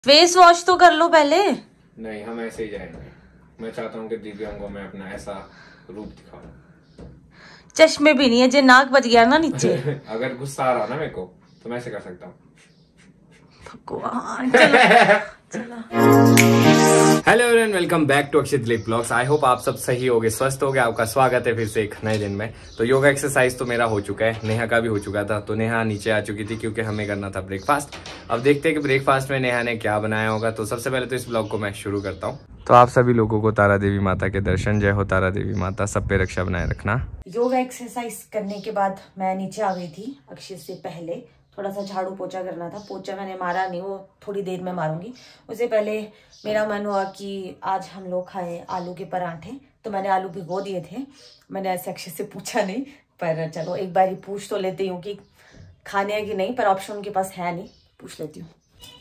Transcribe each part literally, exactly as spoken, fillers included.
Face wash तो कर लो पहले। नहीं, हम ऐसे ही जाएंगे। मैं चाहता हूँ कि दिव्यांग को मैं अपना ऐसा रूप दिखाऊं। चश्मे भी नहीं है, जे नाक बच गया ना नीचे। अगर गुस्सा आ रहा ना मेरे को तो मैं ऐसे कर सकता हूँ। भगवान, चलो चलो। Hello everyone, welcome back to Akshit Dilip blogs. I hope आप सब सही होगे, स्वस्थ होगे। आपका स्वागत है फिर से एक नए दिन में। तो योगा एक्सरसाइज तो मेरा हो चुका है, नेहा का भी हो चुका था। तो नेहा नीचे आ चुकी थी क्योंकि हमें करना था ब्रेकफास्ट। अब देखते हैं कि ब्रेकफास्ट में नेहा ने क्या बनाया होगा। तो सबसे पहले तो इस ब्लॉग को मैं शुरू करता हूँ। तो आप सभी लोगों को तारा देवी माता के दर्शन। जय हो तारा देवी माता, सब पे रक्षा बनाए रखना। योगा एक्सरसाइज करने के बाद मैं नीचे आ गई थी अक्षय से पहले। थोड़ा सा झाड़ू पोछा करना था। पोछा मैंने मारा नहीं, वो थोड़ी देर में मारूंगी। उससे पहले मेरा मन हुआ कि आज हम लोग खाएं आलू के पराठे। तो मैंने आलू भिगो दिए थे। मैंने ऐसे अक्षय से पूछा नहीं, पर चलो एक बार ही पूछ तो लेती हूँ कि खाने है कि नहीं, पर ऑप्शन उनके पास है नहीं, पूछ लेती हूँ।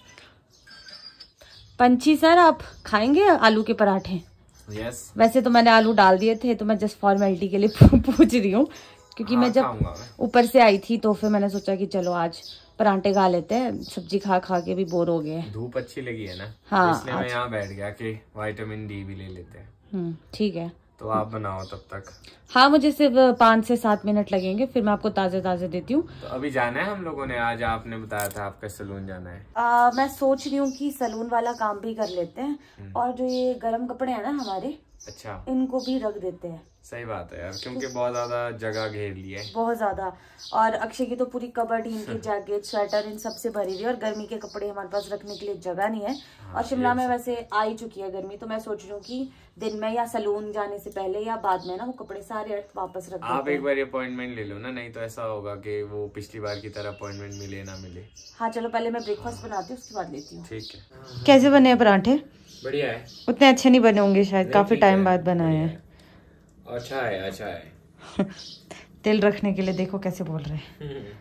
पंची सर, आप खाएंगे आलू के पराठे? यस। वैसे तो मैंने आलू डाल दिए थे, तो मैं जस्ट फॉर्मेलिटी के लिए पूछ रही हूँ, क्योंकि हाँ, मैं जब ऊपर से आई थी तो फिर मैंने सोचा कि चलो आज पराठे खा लेते हैं। सब्जी खा खा के भी बोर हो गए। धूप अच्छी लगी है ना, हाँ, इसलिए मैं यहाँ बैठ गया कि विटामिन डी भी ले लेते हैं। हम्म, ठीक है। तो आप बनाओ तब तक। हाँ, मुझे सिर्फ पाँच से सात मिनट लगेंगे, फिर मैं आपको ताजे ताजे देती हूँ। तो अभी जाना है हम लोगों ने, आज आपने बताया था आपका सैलून जाना है। आ, मैं सोच रही हूँ कि सैलून वाला काम भी कर लेते हैं, और जो ये गर्म कपड़े हैं ना हमारे, अच्छा, इनको भी रख देते हैं। सही बात है यार, क्योंकि बहुत ज्यादा जगह घेर ली है, बहुत ज्यादा। और अक्षय की तो पूरी कबर्ड इनकी जैकेट स्वेटर इन सबसे भरी हुई है, और गर्मी के कपड़े हमारे पास रखने के लिए जगह नहीं है। हाँ, और शिमला में वैसे आ ही चुकी है गर्मी, तो मैं सोच रही हूँ कि दिन में या सैलून जाने से पहले या बाद में ना वो कपड़े सारे वापस रख आप एक बार अपॉइंटमेंट ले लो ना, नहीं तो ऐसा होगा कि वो पिछली बार की तरह अपॉइंटमेंट मिले ना मिले। हाँ चलो, पहले मैं ब्रेकफास्ट बनाती हूँ, उसके बाद लेती हूँ। ठीक है। कैसे बने पराठे? बढ़िया है। उतने अच्छे नहीं बने होंगे शायद, काफी टाइम बाद बनाए हैं। अच्छा है, अच्छा है। तिल रखने के लिए देखो कैसे बोल रहे हैं।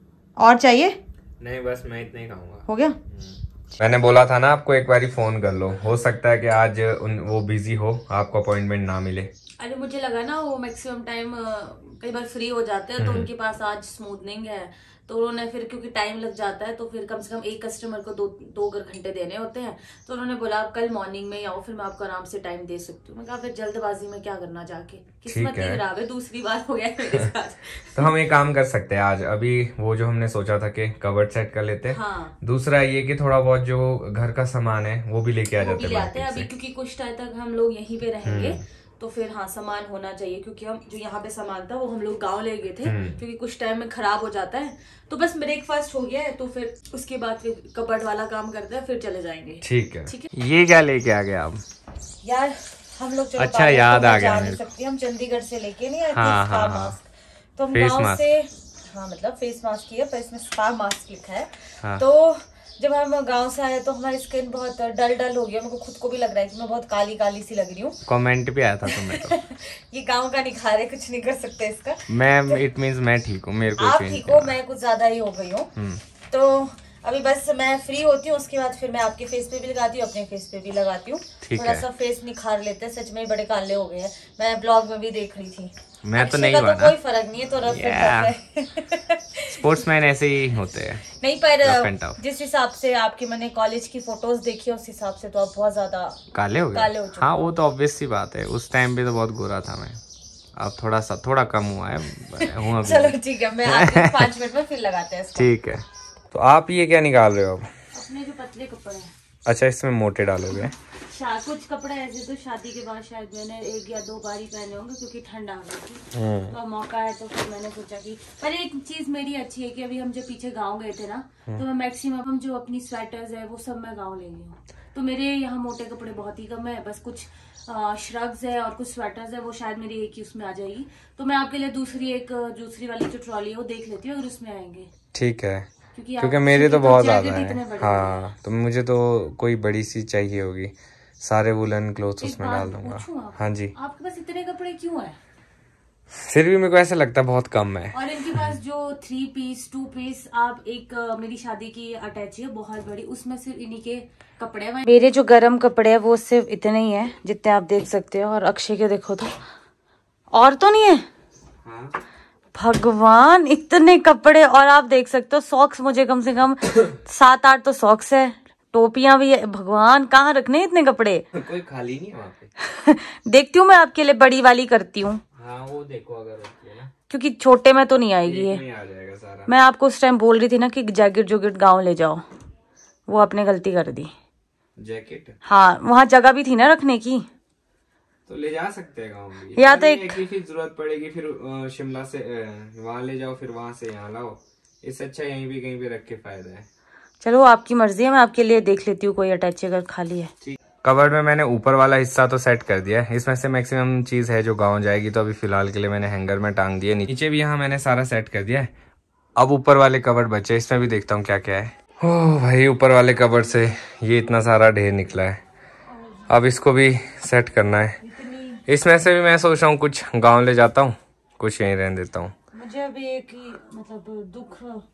और चाहिए? नहीं, बस मैं इतना ही खाऊंगा। हो गया? मैंने बोला था ना आपको, एक बार ही फोन कर लो, हो सकता है कि आज उन वो बिजी हो, आपको अपॉइंटमेंट ना मिले। अरे मुझे लगा ना वो मैक्सिमम टाइम कई बार फ्री हो जाते हैं, तो उनके पास आज स्मूथनिंग है, तो उन्होंने फिर क्योंकि टाइम लग जाता है, तो फिर कम से कम एक कस्टमर को दो दो घंटे देने होते हैं, तो उन्होंने बोला आप कल मॉर्निंग में आओ, फिर मैं आपको आराम से टाइम दे सकती हूँ। मैं कहा फिर जल्दबाजी में क्या करना जाके, किस्मत ही खराब है, दूसरी बार हो गया मेरे साथ। तो हम एक काम कर सकते हैं आज, अभी वो जो हमने सोचा था कि कवर्ड सेट कर लेते हैं। हाँ। दूसरा ये कि थोड़ा बहुत जो घर का सामान है वो भी लेके आ जाते हैं अभी, क्योंकि कुछ टाइम तक हम लोग यहीं पे रहेंगे, तो फिर हाँ सामान होना चाहिए, क्योंकि हम जो यहाँ पे सामान था वो हम लोग गांव ले गए थे, क्योंकि कुछ टाइम में खराब हो जाता है। तो बस ब्रेकफास्ट हो गया है, तो फिर उसके बाद फिर कबर्ड वाला काम करते हैं, फिर चले जाएंगे। ठीक है, ठीक है। ये क्या लेके आ गए आप? यार हम लोग अच्छा याद आ गया मेरे को, हम चंडीगढ़ से लेके नहीं आए थे स्पा मास्क, तो हम गाँव से, हाँ मतलब फेस मास्क ही है, पर इसमें स्पा मास्क लिखा है। हाँ। तो जब हम गांव से आए तो हमारी स्किन बहुत डल डल हो गया, मेरे को खुद को भी लग रहा है कि मैं बहुत काली काली सी लग रही हूँ। कमेंट भी आया था तुम्हें तो। ये गांव का निखार है, कुछ नहीं कर सकते इसका। मैं इट मींस मैं ठीक हूँ, मेरे को आप ठीक हो, मैं कुछ ज्यादा ही हो गई हूँ। तो अभी बस मैं फ्री होती हूँ, उसके बाद फिर मैं आपके फेस पे भी लगाती हूँ, अपने फेस पे भी लगाती हूँ, थोड़ा सा फेस निखार लेते हैं। सच में बड़े काले हो गए हैं, मैं ब्लॉग में भी देख रही थी। मैं तो नहीं हुआ ना, कोई फर्क नहीं है, तो रफ है। स्पोर्ट्समैन ऐसे ही होते हैं। नहीं, पर जिस हिसाब से आपके मैंने कॉलेज की फोटोज देखी, उस हिसाब से तो आप बहुत ज्यादा काले हो गए। काले हो चुके। हाँ, वो तो ऑब्वियस सी बात है, उस टाइम पे तो बहुत गोरा था मैं, अब थोड़ा सा थोड़ा कम हुआ है। चलो ठीक है, मैं आपके पाँच मिनट में फिर लगाते हैं। ठीक है। तो आप ये क्या निकाल रहे हो अब? अपने जो पतले कपड़े हैं। अच्छा, इसमें मोटे डालोगे? कुछ कपड़े ऐसे तो शादी के बाद शायद मैंने एक या दो बार ही पहने होंगे, क्योंकि ठंडा हो गई थी, तो मौका है, तो फिर मैंने सोचा कि, पर एक चीज मेरी अच्छी है कि अभी हम जब पीछे गांव गए थे ना, तो मैं मैक्सिमम हम जो अपनी स्वेटर्स है वो सब मैं गांव ले गई हूँ, तो मेरे यहाँ मोटे कपड़े बहुत ही कम है, बस कुछ श्रग्स है और कुछ स्वेटर्स है, वो शायद मेरी एक ही उसमें आ जाएगी। तो मैं आपके लिए दूसरी एक दूसरी वाली जो ट्रॉली है वो देख लेती हूँ अगर उसमें आएंगे। ठीक है, क्योंकि मेरे तो बहुत ज्यादा है। हाँ, तो मुझे तो कोई बड़ी सी चाहिए होगी, सारे वुलन क्लोथ्स उसमें डाल दूंगा। हाँ जी। आपके पास इतने कपड़े क्यों है? फिर भी मेरे को ऐसा लगता है बहुत कम है। और इनके पास जो थ्री पीस टू पीस आप एक मेरी शादी की अटैची है बहुत बड़ी, उसमें सिर्फ इन्हीं के कपड़े हैं। मेरे जो गरम कपड़े है वो सिर्फ इतने ही है जितने आप देख सकते हो, और अक्षय के देखो तो और तो नहीं है। हाँ। भगवान, इतने कपड़े, और आप देख सकते हो सॉक्स मुझे कम से कम सात आठ तो सॉक्स है, टोपियां भी है। भगवान कहाँ रखने इतने कपड़े? कोई खाली नहीं है वहाँ पे। देखती हूँ मैं आपके लिए बड़ी वाली करती हूँ। हाँ वो देखो अगर होती है ना, क्योंकि छोटे में तो नहीं आएगी ये। में आ जाएगा सारा। मैं मैं आपको उस टाइम बोल रही थी ना कि जैकेट जोकेट गाँव ले जाओ, वो आपने गलती कर दी। जैकेट हाँ वहाँ जगह भी थी ना रखने की, तो ले जा सकते हैं गाँव में। या तो एक फिर जरूरत पड़ेगी फिर शिमला से वहाँ ले जाओ, फिर वहाँ से यहाँ लाओ। इससे अच्छा यहीं भी कहीं भी रख के फायदा है। चलो आपकी मर्जी है, मैं आपके लिए देख लेती हूँ कोई अटैची अगर खाली है। कबर्ड में मैंने ऊपर वाला हिस्सा तो सेट कर दिया है, इसमें से मैक्सिमम चीज है जो गांव जाएगी, तो अभी फिलहाल के लिए मैंने हैंगर में टांग दिया। नीचे भी यहाँ मैंने सारा सेट कर दिया है। अब ऊपर वाले कबर्ड बचे, इसमें भी देखता हूँ क्या क्या है। ओह भाई ऊपर वाले कबर्ड से ये इतना सारा ढेर निकला है, अब इसको भी सेट करना है। इसमें से भी मैं सोच रहा हूँ कुछ गाँव ले जाता हूँ, कुछ यहीं रहने देता हूँ। मुझे अभी एक ही मतलब दुख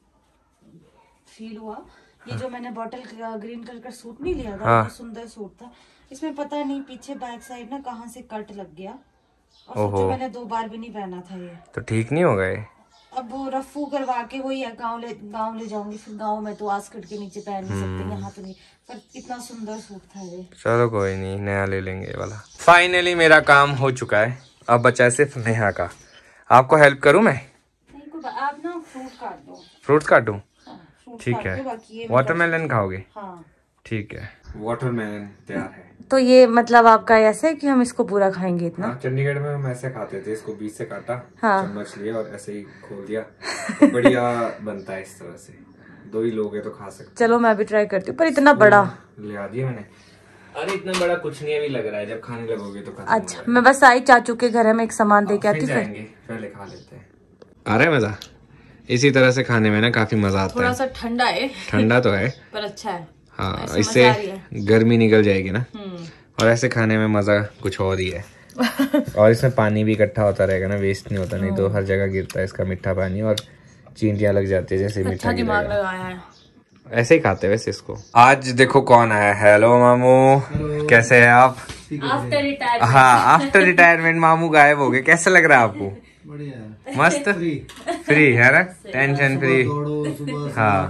फील हुआ, ये जो मैंने बॉटल का ग्रीन कलर का सूट नहीं लिया था, बहुत सुंदर सूट था, इसमें पता नहीं पीछे बैक साइड ना कहाँ से कट लग गया, और सोचो मैंने दो बार भी नहीं पहना था ये, तो ठीक नहीं हो गए। अब वो रफू करवा के वही है गाँव ले गाँव ले जाऊंगी, फिर गाँव में तो आस्कट के नीचे पहन नहीं सकते, यहाँ तो नहीं, पर इतना सुंदर सूट था ये। चलो कोई नहीं, नया ले लेंगे ये वाला। फाइनली मेरा काम हो चुका है, अब बचा है सिर्फ नेहा का। आपको हेल्प करूँ मैं? नहीं को आप ना फ्रूट काट दो। फ्रूट्स काट दूँ? ठीक है। वाटरमेलन खाओगे? हाँ ठीक है, वाटरमेलन तैयार है। तो ये मतलब आपका ऐसे है कि हम इसको पूरा खाएंगे इतना? हाँ, चंडीगढ़ में हम ऐसे खाते थे, इसको बीच से काटा, हाँ। चम्मच लिया और ऐसे ही खोल दिया, तो बढ़िया बनता है इस तरह से। दो ही लोग हैं तो खा सकते। चलो मैं भी ट्राई करती हूँ, पर इतना बड़ा ले आ दिया मैंने। अरे इतना बड़ा कुछ नहीं अभी लग रहा है, जब खाने लगोगे तो खत्म। अच्छा मैं बस आई चाचू के घर में एक सामान दे के आती हूँ, पहले खा लेते हैं। आ रहा है मजा? इसी तरह से खाने में ना काफी मजा आता है। थोड़ा सा ठंडा है, ठंडा तो है पर अच्छा है। हाँ, इससे गर्मी निकल जाएगी ना, और ऐसे खाने में मजा कुछ और ही है। और इसमें पानी भी इकट्ठा होता रहेगा ना, वेस्ट नहीं होता, नहीं तो हर जगह गिरता है इसका मीठा पानी और चींटियां लग जाती है जैसे मीठा दिमाग लगाया है। ऐसे ही खाते वैसे इसको। आज देखो कौन आया। हेलो मामू, कैसे है आप? After retirement. हाँ आफ्टर रिटायरमेंट मामू गायब हो गए, कैसा लग रहा है आपको? बढ़िया, मस्त फ्री है ना, टेंशन फ्री। हाँ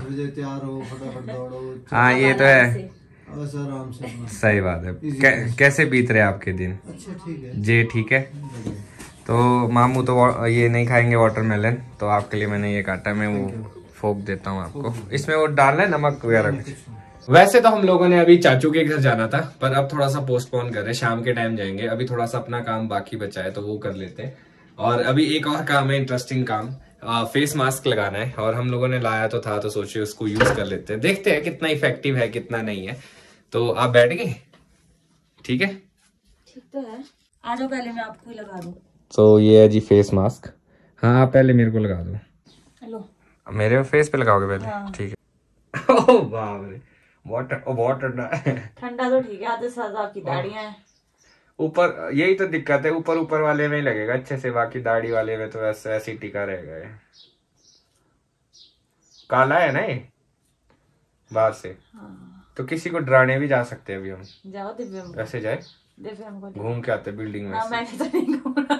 हाँ ये तो है, आराम से। सही बात है। कै, कैसे बीत रहे आपके दिन? अच्छा ठीक है जी ठीक है। तो मामू तो ये नहीं खाएंगे वाटरमेलन, तो आपके लिए मैंने ये काटा, मैं वो फोक देता हूँ आपको। इसमें वो डालना है नमक वगैरह कुछ। वैसे तो हम लोगों ने अभी चाचू के घर जाना था, पर अब थोड़ा सा पोस्टपोन कर रहे हैं, शाम के टाइम जाएंगे। अभी थोड़ा सा अपना काम बाकी बचा है तो वो कर लेते हैं। और अभी एक और काम है, इंटरेस्टिंग काम, आ, फेस मास्क लगाना है, और हम लोगों ने लाया तो था तो सोचे उसको यूज कर लेते हैं, देखते हैं कितना इफेक्टिव है कितना नहीं है। तो आप बैठ गए? ठीक है, ठीक तो है। आ जाओ, पहले मैं आपको ही लगा दूं। तो ये है जी फेस मास्क। हाँ आप पहले मेरे को लगा दो। हेलो, मेरे फेस पे लगाओगे पहले? हाँ। ठीक है। ओह बाप रे, वाटर ओ वाटर ठंडा तो ठीक है, आधे साल आपकी दाढ़ियां हैं ऊपर, यही तो दिक्कत है, ऊपर ऊपर वाले में ही लगेगा अच्छे से, बाकी दाढ़ी वाले में तो ऐसे ऐसे ही टिका रहेगा। ये काला है ना ये बाहर से। हाँ। तो किसी को डराने भी जा सकते हैं अभी हम। जाओ दिव्यम, वैसे जाए दिव्यम को घूम के आते बिल्डिंग में। हाँ, मैंने तो नहीं घूमा।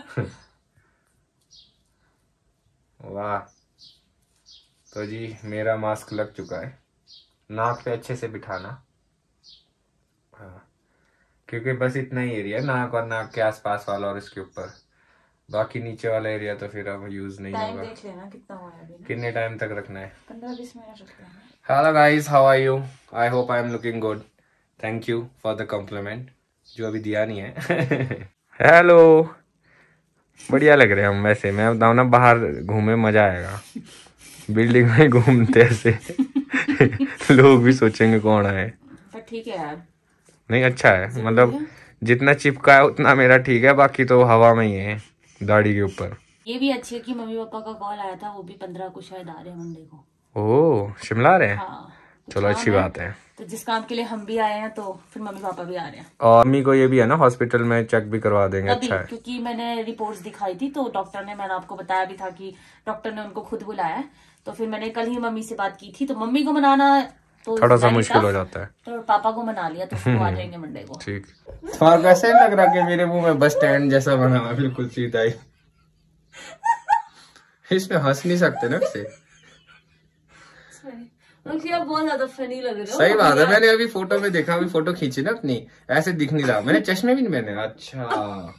वाह, तो जी मेरा मास्क लग चुका है। नाक पे अच्छे से बिठाना, हाँ, क्योंकि बस इतना ही एरिया है, नाक और नाक के आसपास वाला और इसके ऊपर, बाकी नीचे वाला एरिया तो फिर अब यूज नहीं होगा। देख लेना कितना हुआ है अभी। कितने टाइम तक रखना है? पंद्रह बीस मिनट रखते हैं। Hello guys, how are you? I hope I am looking good. Thank you for the compliment, जो अभी दिया नहीं है। हेलो, बढ़िया लग रहे हैं हम। वैसे मैं बताऊँ ना, बाहर घूमे मजा आएगा, बिल्डिंग में घूमते ऐसे लोग भी सोचेंगे कौन है। पर ठीक है यार, नहीं अच्छा है, मतलब जितना चिपका है उतना मेरा ठीक है, बाकी तो हवा में ही है दाढ़ी के ऊपर। ये भी अच्छी है कि मम्मी पापा का कॉल आया था, वो भी पंद्रह को शायद आ रहे हैं मंडे को। ओह शिमला आ रहे हैं? हाँ, चलो अच्छी बात है। तो जिस काम के लिए हम भी आए हैं तो फिर मम्मी पापा भी आ रहे हैं। और मम्मी को ये भी है ना, हॉस्पिटल में चेक भी करवा देंगे। अच्छा है, क्योंकि मैंने रिपोर्ट्स दिखाई थी तो डॉक्टर ने, मैंने आपको बताया भी था कि डॉक्टर ने उनको खुद बुलाया है, तो फिर मैंने कल ही मम्मी से बात की थी, तो मम्मी को मनाना तो थोड़ा सा मुश्किल हो जाता है, तो पापा को मना लिया, तो फिर आ जाएंगे मंडे को। ठीक। और वैसे लग रहा कि मेरे मुंह में बस स्टैंड जैसा बना हुआ, बिल्कुल सीधा ही। इसमें हंस नहीं सकते ना इसे। आप बहुत ज्यादा फनी लग रहे हो। सही बात है, मैंने अभी फोटो में देखा, अभी फोटो खींची ना अपनी, ऐसे दिख नहीं रहा। मैंने चश्मे भी नहीं पहने। अच्छा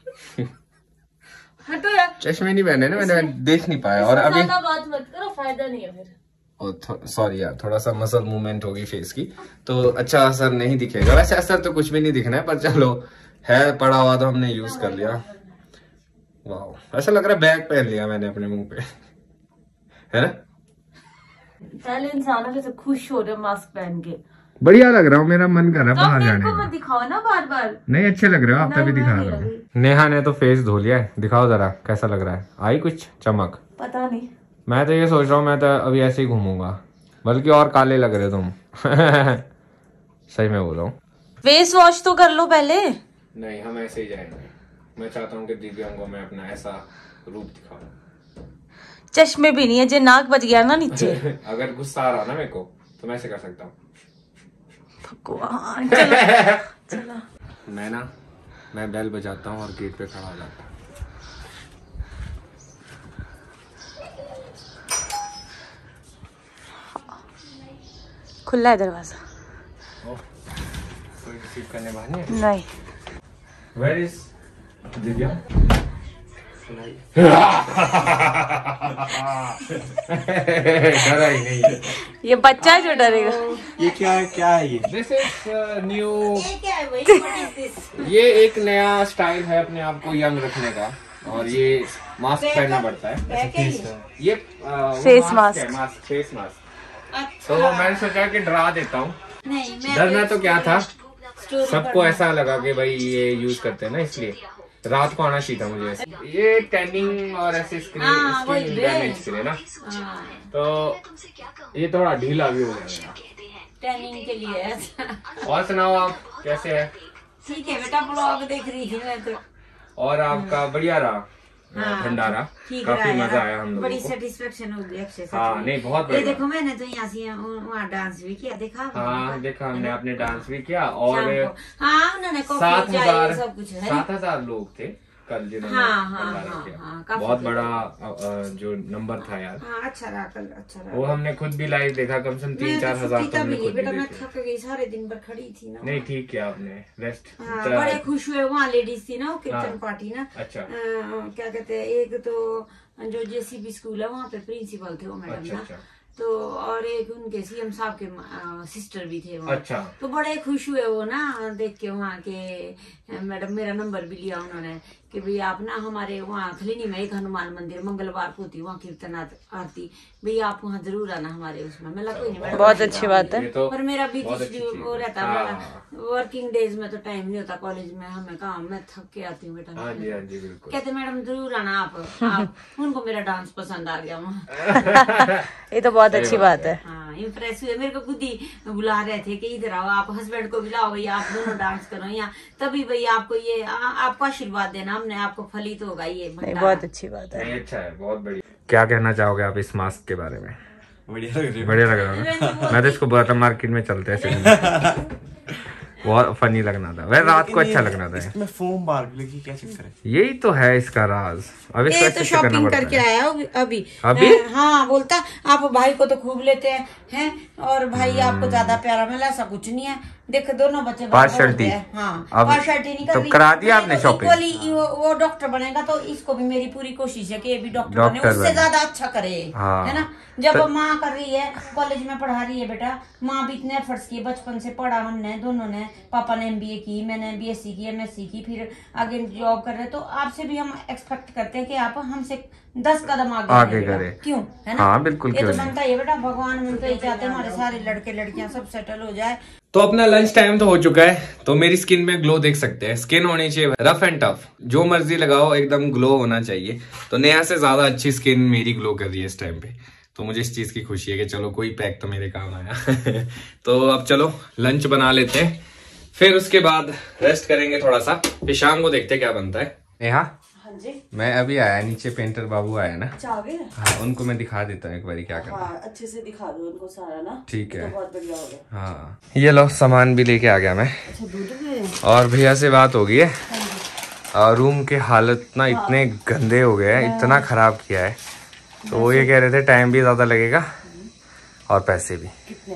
हटो यार, चश्मे नहीं पहने ना, मैंने देख नहीं पाया। और अभी बात मत करो, फायदा नहीं है फिर। सॉरी यार, थोड़ा सा मसल मूवमेंट होगी फेस की, तो अच्छा असर नहीं दिखेगा। वैसे असर तो कुछ भी नहीं दिखना है, पर चलो है पड़ा हुआ तो हमने यूज कर लिया। वाह, ऐसा लग रहा है बैग पहन लिया मैंने अपने मुंह पे, है ना। पहले इंसान जैसे खुश हो रहे मास्क पहन के, बढ़िया लग रहा हूँ, मेरा मन कर रहा है बाहर जाने का। दिखाओ ना बार बार। नहीं अच्छे लग रहे हो आप, तभी दिखा रहे हो। नेहा ने तो फेस धो लिया है, दिखाओ जरा कैसा लग रहा है। आई कुछ चमक? पता नहीं, मैं तो ये सोच रहा हूँ मैं तो अभी ऐसे ही घूमूंगा, बल्कि और काले लग रहे हो तुम। सही में बोल रहा हूँ। फेस वॉश तो कर लो पहले। नहीं, हम ऐसे ही जाएंगे। मैं चाहता हूँ कि दिव्यांगों में अपना ऐसा रूप दिखाऊं। चश्मे भी नहीं है, जे नाक बच गया ना नीचे। अगर गुस्सा आ रहा ना मेरे को तो मैं ऐसे कर सकता हूँ। भगवान, चलो चलो। मैं ना मैं बेल बजाता हूँ और गेट पे खड़ा हो जाता हूँ। खुला है दरवाजा। कोई रिसीव करने वाले नहीं। Where is Divya? डरा ही नहीं। ये बच्चा है जो डरेगा। ये क्या है, क्या है ये? This is new. ये एक नया स्टाइल है अपने आप को यंग रखने का, और ये मास्क पहनना पड़ता है। ये face mask, mask face mask. तो मैंने सोचा कि डरा देता हूँ। डरना तो क्या था, सबको ऐसा लगा कि भाई ये यूज करते हैं ना, इसलिए रात को आना चाहिए था मुझे। ये टैनिंग और ऐसे स्क्रीन स्किन डैमेज के लिए ना, तो ये थोड़ा ढीला भी हो गया टैनिंग के लिए। और सुनाओ आप कैसे है? ठीक है बेटा, ब्लॉग देख रही थी मैं तो। और आपका बढ़िया रहा भंडारा, काफी मजा आया हम लोगों बड़ी को। सेटिस्फेक्शन हो गई अक्षय। हाँ नहीं, बहुत ये बढ़िया। देखो मैंने तो यहाँ से वहाँ डांस भी किया, देखा? हाँ देखा हमने, आपने डांस भी किया। और हाँ उन्होंने सात हजार सब कुछ है। सात हजार लोग थे कल जिन्होंने हाँ, हाँ, भंडारा हाँ, किया। हाँ, काफी बहुत बड़ा अ, अ, जो नंबर था यार। हाँ अच्छा रहा कल, अच्छा रहा। वो हमने खुद भी लाइव देखा, कम से कम तीन चार हजार तो हमने खुद भी बेटा मैं देखे। थक गई, सारे दिन भर खड़ी थी ना। नहीं ठीक किया आपने, रेस्ट। हाँ, बड़े खुश हुए वहाँ लेडीज थी ना, वो कीर्तन हाँ, पार्टी ना। अच्छा। अ, क्या कहते हैं, एक तो जो जेसीबी स्कूल है वहाँ पे प्रिंसिपल थे वो मैडम अच्छा, ना, अच्छा। तो और एक उनके सीएम साहब के सिस्टर भी थे वहाँ। अच्छा। तो बड़े खुश हुए वो ना देख के वहाँ के। मैडम मेरा नंबर भी लिया उन्होंने कि भाई आप ना हमारे वहाँ खलीनी में एक हनुमान मंदिर मंगलवार को होती वहाँ कीर्तन आरती, भाई आप वहाँ जरूर आना हमारे उसमें। मैं कोई नहीं, बहुत अच्छी बात है। तो पर मेरा भी बहुत अच्छी चीज़ वो है। रहता हाँ। है वर्किंग डेज में, तो टाइम नहीं होता कॉलेज में, हमें काम, मैं थक के आती हूँ बेटा। हाँ जी, हाँ जी बिल्कुल। कहते मैडम जरूर आना आप, आप उनको मेरा डांस पसंद आ गया वहाँ। ये तो बहुत अच्छी बात है। हाँ इम्प्रेस हुए, मेरे को खुद ही बुला रहे थे कि इधर आओ, आप हस्बैंड को बुलाओ भैया, आप दोनों डांस करो यहाँ, तभी भैया आपको ये आ, आपको आशीर्वाद देना हमने, आपको फलित होगा ये भंडारा। बहुत अच्छी बात है। नहीं अच्छा है, बहुत बढ़िया। क्या कहना चाहोगे आप इस मास्क के बारे में? बढ़िया लग रही है। बढ़िया लग रहा है। मैं तो इसको बर्तन मार्केट में चलते ऐसे बहुत फनी लगना था, वह रात को अच्छा लगना था। इसमें फोम बार लगी, क्या चक्कर है? यही तो है इसका राज। अब इसको ये ऐसे तो करना शॉपिंग पड़ता करके है। आया अभी अभी अभी? अ, हाँ बोलता आप भाई को तो खूब लेते हैं हैं और भाई आपको ज्यादा प्यारा मिला, ऐसा कुछ नहीं है। देख दोनों बच्चे बराबर पार्शलिटी। होते हैं। हाँ अब पार्शलिटी नहीं कर तो रही। करा दिया मैं आपने तो शॉपिंग? equally वो, वो डॉक्टर बनेगा तो इसको भी मेरी पूरी कोशिश है कि ये भी डॉक्टर बने, डॉक्टर उससे बने। ज्यादा अच्छा करे। हाँ। है ना, जब तो- माँ कर रही है, कॉलेज में पढ़ा रही है बेटा, माँ भी इतने एफर्ट्स किए, बचपन से पढ़ा हमने दोनों ने, पापा ने एमबीए की, मैंने बीएससी की, एमएससी की, फिर आगे जॉब कर रहे हैं, तो आपसे भी हम एक्सपेक्ट करते हैं कि आप हमसे दस कदम आगे आगे बढ़ें बेटा। करें। क्यों, है ना? हाँ, बिल्कुल, ये तो क्यों नहीं। बनता ही है बेटा, भगवान मन तो यही चाहते हैं हमारे सारे लड़के लड़कियां सब सेटल हो जाए। तो अपना लंच टाइम तो हो चुका है, तो मेरी स्किन में ग्लो देख सकते हैं। स्किन होनी चाहिए रफ एंड टफ, जो मर्जी लगाओ एकदम ग्लो होना चाहिए। तो नेहा से ज्यादा अच्छी स्किन मेरी ग्लो कर रही है इस टाइम पे, तो मुझे इस चीज की खुशी है कि चलो कोई पैक तो मेरे काम आया। तो अब चलो लंच बना लेते हैं, फिर उसके बाद रेस्ट करेंगे थोड़ा सा, फिर शाम को देखते हैं क्या बनता है। नेहा जी मैं अभी आया नीचे, पेंटर बाबू आया ना। चाहोगे? हाँ उनको मैं दिखा देता हूँ एक बार क्या करना। हाँ अच्छे से दिखा दो उनको सारा ना। ठीक है। तो बहुत बढ़िया हो गया। हाँ ये लो सामान भी लेके आ गया मैं। अच्छा दूध में। और भैया से बात हो गई है, और रूम के हालत ना इतने गंदे हो गए हैं, इतना खराब किया है। तो वो ये कह रहे थे टाइम भी ज्यादा लगेगा और पैसे भी कितने?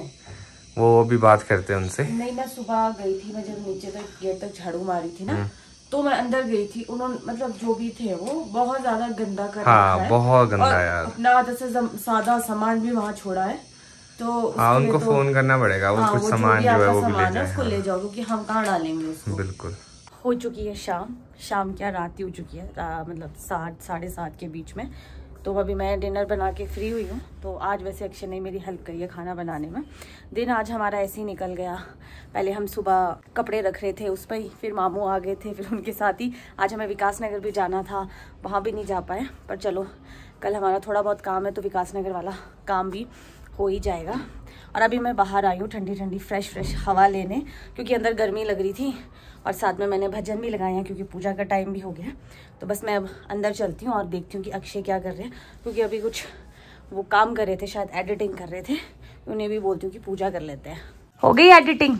वो भी बात करते हैं उनसे। नहीं, मैं सुबह गई थी, मैं जब नीचे तक गेट तक झाड़ू मारी थी ना, तो मैं अंदर गई थी, उन्होंने मतलब जो भी थे वो बहुत ज्यादा गंदा कर हाँ, रखा है, बहुत गंदा यार। अपना जैसे सादा सामान भी वहाँ छोड़ा है, तो हाँ उनको तो, फोन करना पड़ेगा, वो हाँ, कुछ वो सामान जो है वो भी ले जाए, उसको ले जाओ, क्योंकि हम कहाँ डालेंगे उसको। बिल्कुल। हो चुकी है शाम, शाम क्या रात ही हो चुकी है, मतलब सात साढ़े सात के बीच में। तो अभी मैं डिनर बना के फ्री हुई हूँ। तो आज वैसे अक्षय ने मेरी हेल्प करी है खाना बनाने में। दिन आज हमारा ऐसे ही निकल गया। पहले हम सुबह कपड़े रख रहे थे उस पर ही, फिर मामू आ गए थे, फिर उनके साथ ही आज हमें विकास नगर भी जाना था, वहाँ भी नहीं जा पाए। पर चलो कल हमारा थोड़ा बहुत काम है तो विकास नगर वाला काम भी हो ही जाएगा। और अभी मैं बाहर आई हूँ ठंडी ठंडी फ्रेश फ्रेश हवा लेने, क्योंकि अंदर गर्मी लग रही थी। और साथ में मैंने भजन भी लगाए हैं क्योंकि पूजा का टाइम भी हो गया। तो बस मैं अब अंदर चलती हूँ और देखती हूँ कि अक्षय क्या कर रहे हैं, क्योंकि अभी कुछ वो काम कर रहे थे, शायद एडिटिंग कर रहे थे। उन्हें भी बोलती हूँ कि पूजा कर लेते हैं। हो गई एडिटिंग?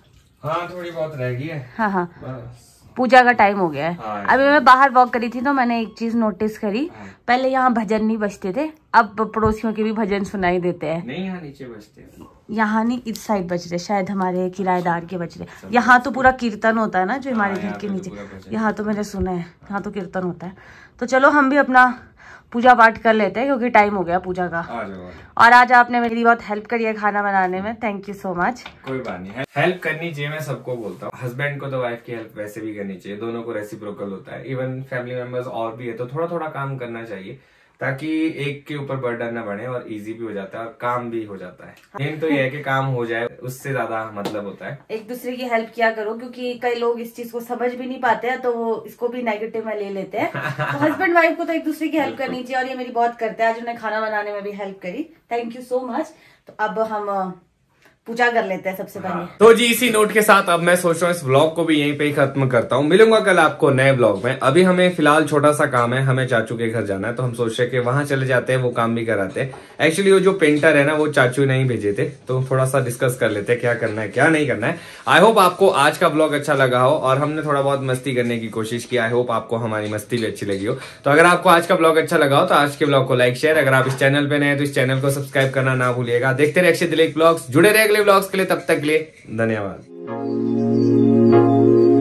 हाँ थोड़ी बहुत रह गई है। हाँ हाँ, पूजा का टाइम हो गया है। हाँ, अभी मैं बाहर वॉक करी थी तो मैंने एक चीज नोटिस करी। हाँ। पहले यहाँ भजन नहीं बजते थे, अब पड़ोसियों के भी भजन सुनाई देते हैं। नहीं, यहाँ नीचे बजते हैं। यहाँ नहीं, इस साइड बज रहे, शायद हमारे किराएदार के बज रहे। यहाँ तो पूरा कीर्तन होता है ना, जो हमारे घर के नीचे। यहाँ तो मैंने सुना है, यहाँ तो कीर्तन होता है। तो चलो हम भी अपना पूजा पाठ कर लेते हैं, क्योंकि टाइम हो गया पूजा का। और आज आपने मेरी बहुत हेल्प करी है खाना बनाने में, थैंक यू सो मच। कोई बात नहीं, हेल्प करनी चाहिए, मैं सबको बोलता हूँ। हस्बैंड को तो वाइफ की हेल्प वैसे भी करनी चाहिए, दोनों को रेसिप्रोकल होता है। इवन फैमिली मेंबर्स और भी है तो थोड़ा थोड़ा काम करना चाहिए, ताकि एक के ऊपर बर्डन न बने और इजी भी हो जाता है और काम भी हो जाता है। मेन तो ये है कि काम हो जाए, उससे ज्यादा मतलब होता है। एक दूसरे की हेल्प किया करो, क्योंकि कई लोग इस चीज को समझ भी नहीं पाते हैं, तो वो इसको भी नेगेटिव में ले लेते हैं। तो हस्बैंड वाइफ को तो एक दूसरे की हेल्प करनी चाहिए, और ये मेरी बहुत करते हैं। आज उन्हें खाना बनाने में भी हेल्प करी, थैंक यू सो मच। तो अब हम पूजा कर लेते हैं सबसे पहले। हाँ। तो जी इसी नोट के साथ अब मैं सोच रहा हूँ इस ब्लॉग को भी यहीं पे ही खत्म करता हूँ। मिलूंगा कल आपको नए ब्लॉग में। अभी हमें फिलहाल छोटा सा काम है, हमें चाचू के घर जाना है, तो हम सोच रहे कि वहां चले जाते हैं, वो काम भी कराते हैं। एक्चुअली वो जो पेंटर है ना, वो चाचू ने ही भेजे थे, तो थोड़ा सा डिस्कस कर लेते हैं क्या करना है क्या नहीं करना है। आई होप आपको आज का ब्लॉग अच्छा लगा हो, और हमने थोड़ा बहुत मस्ती करने की कोशिश की। आई होप आपको हमारी मस्ती भी अच्छी लगी हो। तो अगर आपको आज का ब्लॉग अच्छा लगा हो तो आज के ब्लॉग को लाइक शेयर, अगर आप इस चैनल पे नए हैं तो इस चैनल को सब्सक्राइब करना ना भूलिएगा। देखते रहे अक्षय दिलीप ब्लॉग्स, जुड़े रहे अगले ब्लॉग्स के लिए। तब तक के लिए धन्यवाद।